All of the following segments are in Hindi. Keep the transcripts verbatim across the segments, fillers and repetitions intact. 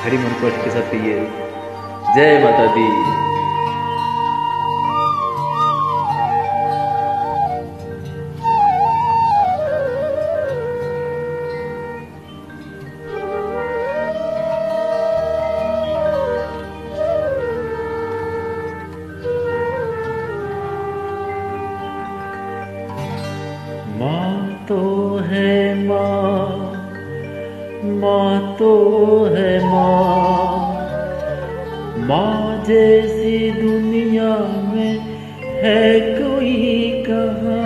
घड़ी मन को के साथ पिए। जय माता दी। माँ तो है माँ, माँ तो है माँ, माँ जैसी दुनिया में है कोई कहाँ।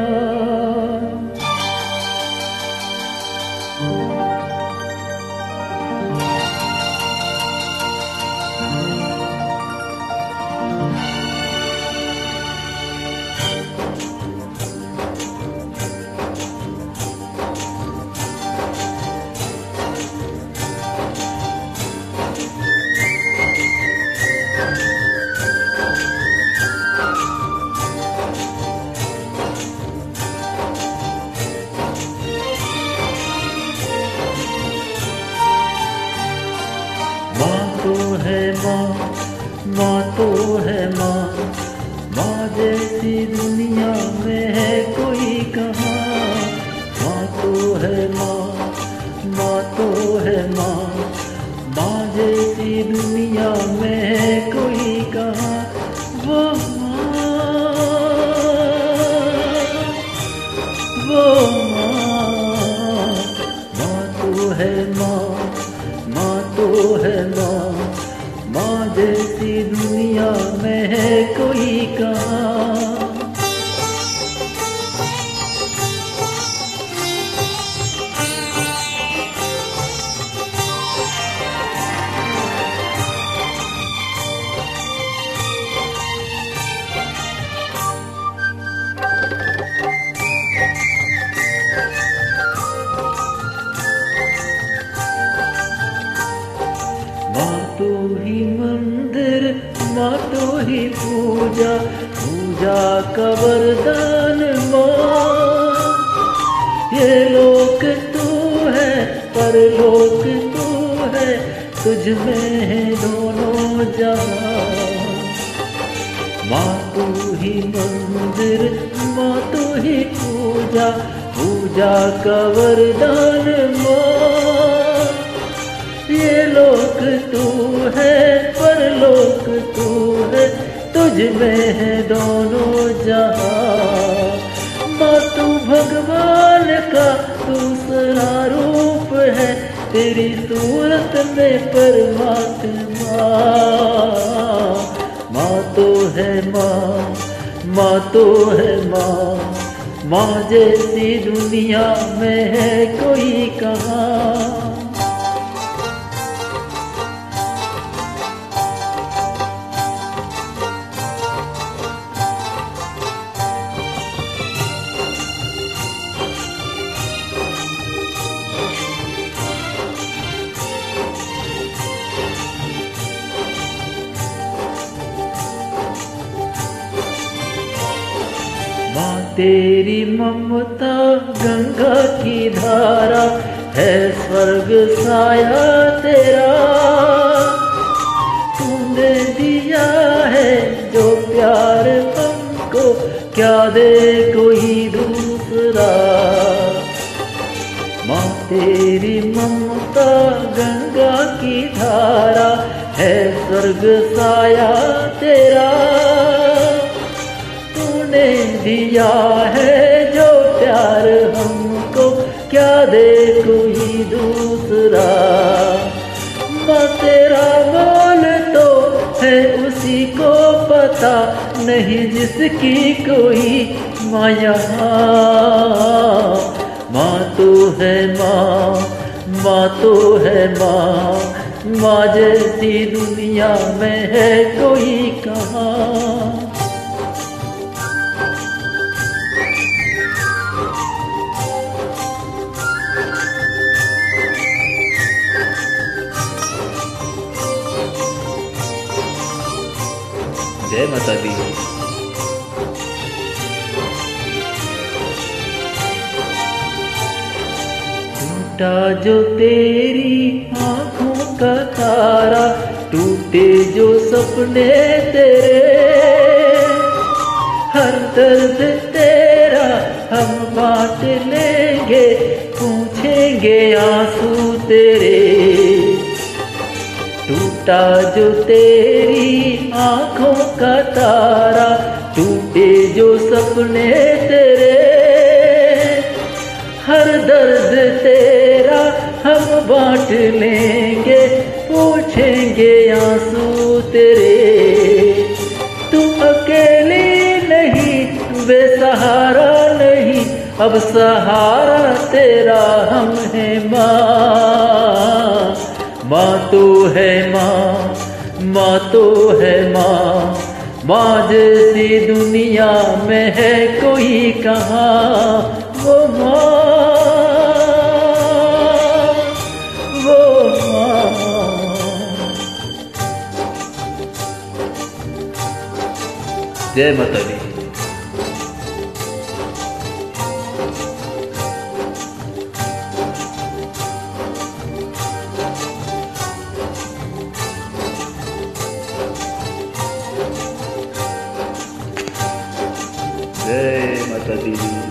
तो है माँ, माँ तो है माँ, माँ जैसी दुनिया में है कोई कहाँ। माँ तो है माँ, माँ तो है माँ, माँ जैसी दुनिया में है कोई कहाँ। वो माँ, वो माँ, माँ तो है माँ, माँ तो है माँ, माँ जैसी दुनिया में है कोई कहाँ। माँ तो ही मंदिर, माँ तो ही पूजा, पूजा का वरदान माँ। ये लोक तू है, परलोक तू है, तुझ में है दोनों जहां। माँ तू ही मंदिर, माँ तू ही पूजा, पूजा का वरदान माँ। ये लोक तू है, परलोक तू है, तुझ में है दोनों जहां। माँ तू भगवान का दूसरा रूप है, तेरी सूरत में परमात्मा। माँ तो है माँ, माँ तो है माँ, माँ जैसी दुनिया में है कोई कहाँ। माँ तेरी ममता गंगा की धारा है, स्वर्ग साया तेरा। तूने दिया है जो प्यार हमको, क्या दे कोई दूसरा। माँ तेरी ममता गंगा की धारा है, स्वर्ग साया तेरा। तूने दिया है जो प्यार हमको, क्या दे कोई दूसरा। माँ तेरा बोल तो है उसी को पता, नहीं जिसकी कोई माया। माँ तो है माँ, माँ तो है माँ, माँ जैसी दुनिया में है कोई कहाँ। जय माता दी। टूटा जो तेरी आँखों का तारा, टूटे जो सपने तेरे, हर दर्द तेरा हम बांट लेंगे, पूछेंगे आंसू तेरे। टूटा जो तेरी आंखों का तारा, टूटे जो सपने तेरे, हर दर्द तेरा हम बांट लेंगे, पूछेंगे आंसू तेरे। तू अकेली नहीं, बेसहारा नहीं, अब सहारा तेरा हम है माँ। माँ तो है माँ, माँ तो है माँ, माँ जैसी दुनिया में है कोई कहाँ। वो माँ, वो माँ। जय माता दी। जय माता दी।